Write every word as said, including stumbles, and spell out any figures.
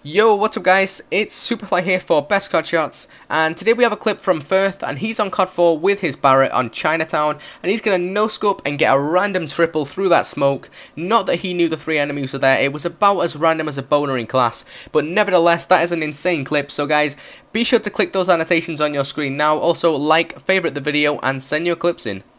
Yo, what's up guys, it's Superfly here for BestCodShots, and today we have a clip from Firth, and he's on C O D four with his Barrett on Chinatown, and he's going to no-scope and get a random triple through that smoke. Not that he knew the three enemies were there, it was about as random as a boner in class, but nevertheless, that is an insane clip. So guys, be sure to click those annotations on your screen now, also like, favourite the video, and send your clips in.